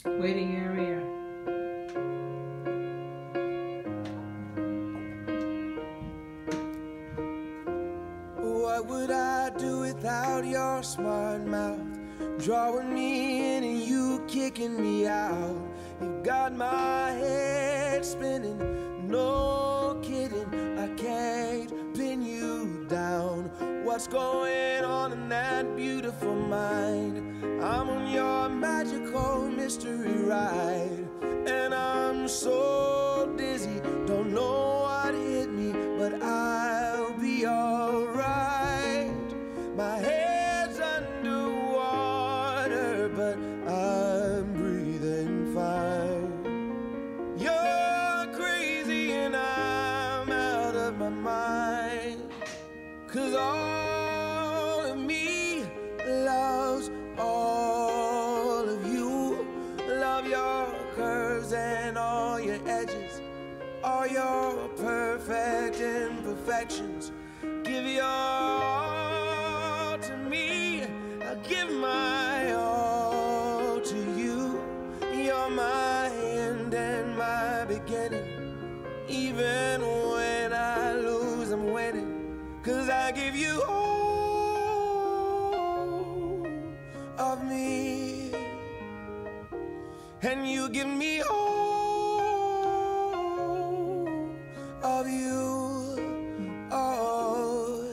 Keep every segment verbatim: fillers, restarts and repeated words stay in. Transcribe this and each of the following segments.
Waiting area. What would I do without your smart mouth? Drawing me in and you kicking me out. You've got my head spinning, no kidding. I can't pin you down. What's going on in that beautiful mind? I'm on your magical mystery ride, and I'm so dizzy, don't know what hit me, but I'll be alright. My head's underwater, but I'm breathing fine. You're crazy and I'm out of my mind, 'cause all of me loves all of you. Love your curves and all your edges, all your perfect imperfections. Give your all to me, I'll give my all to you. You're my end and my beginning. Even when I lose, I'm winning, 'cause I give you all of me, and you give me all of you. Oh,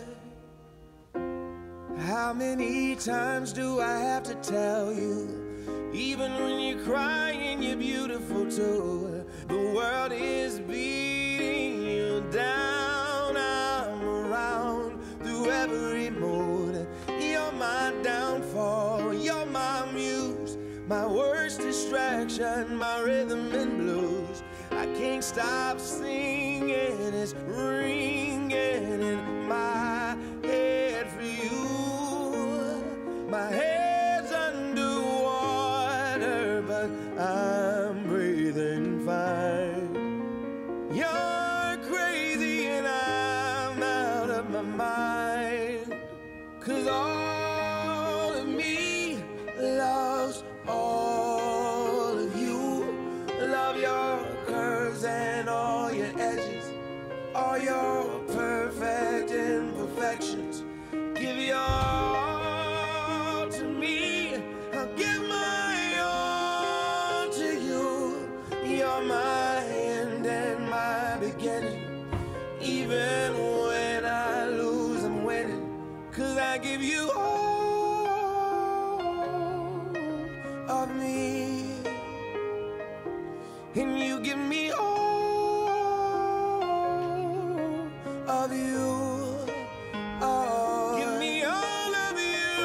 how many times do I have to tell you? Even when you're crying, you're beautiful too. The world is beating you down. I'm around through every mood. You're my downfall, you're my muse, my worst distraction, my rhythm and blues. I can't stop singing, it's ringing in my head for you. My head's underwater, but I'm breathing fine. You're crazy and I'm out of my mind, 'cause all of me loves all of you. Love your curves and all your edges, all your perfect imperfections. Give your all to me, I'll give my all to you. You're my end and my beginning. Even when I lose, I'm winning, 'cause I give you all of me, and you give me all of you. Oh, give me all of you.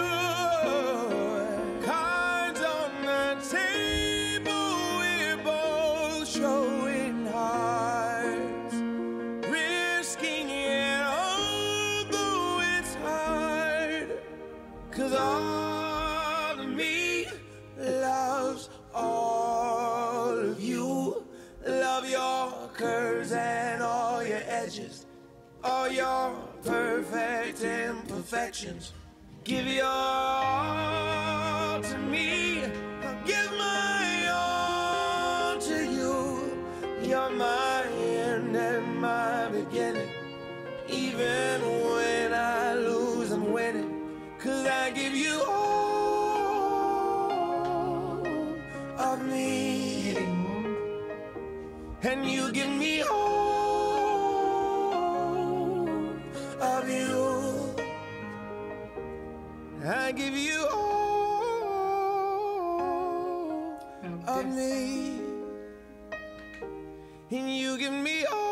Cards on the table, we're both showing hearts, risking it although it's hard, 'cause all of me loves all of you. Love your curves and all your edges, all your perfect imperfections. Give your all to me, I'll give my all to you. You're my end and my beginning. Even when I lose, I'm winning, 'cause I give you all of me, and you give me all of you. I give you all of me, and you give me all